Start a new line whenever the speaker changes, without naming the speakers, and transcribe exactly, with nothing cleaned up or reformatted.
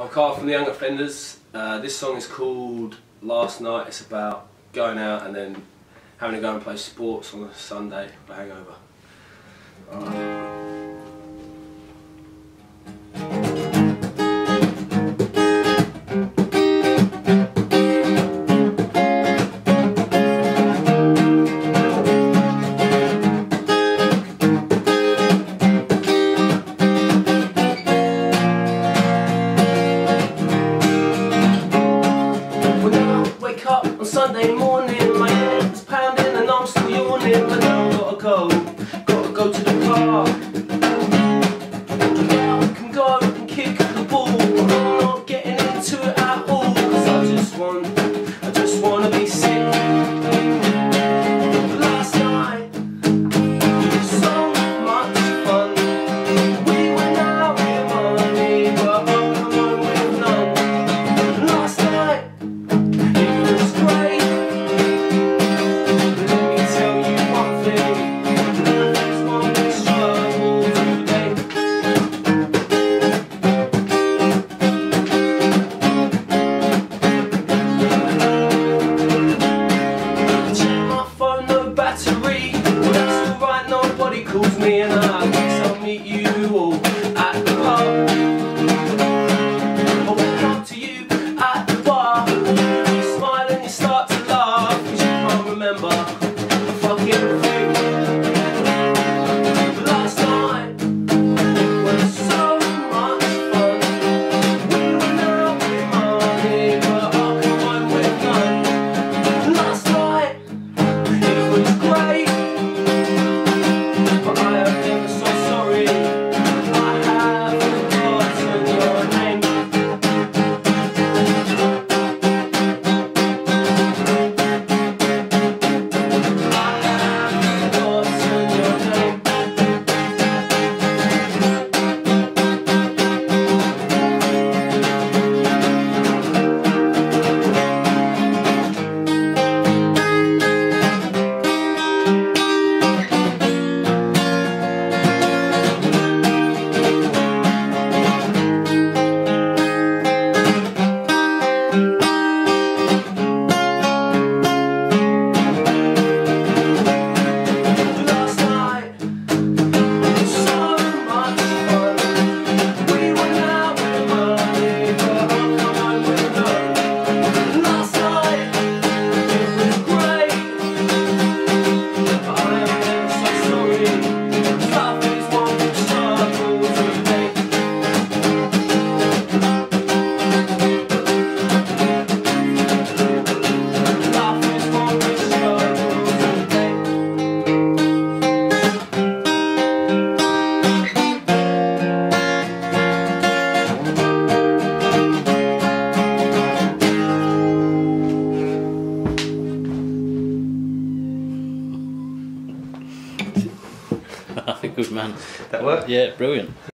I'm Carl from the Young Offenders. Uh, this song is called Last Night. It's about going out and then having to go and play sports on a Sunday for a hangover. Alright. Up on Sunday morning, my head's pounding and I'm still yawning, but now I've gotta go, gotta go to the park. Now I can go and kick the ball, I'm not getting into it at all, cause I just want, I just wanna be sick. But last night, so much fun, we went out with money, but I've come home with none. And last night, calls me and I guess I'll meet you all at the pub. I'll walk up to you at the bar. You smile and you start to laugh, cause you can't remember a fucking thing. But last night was so much fun. We went out with money, but I'll come home with none. And last night it was great.
Good man.
That worked?
Yeah, brilliant.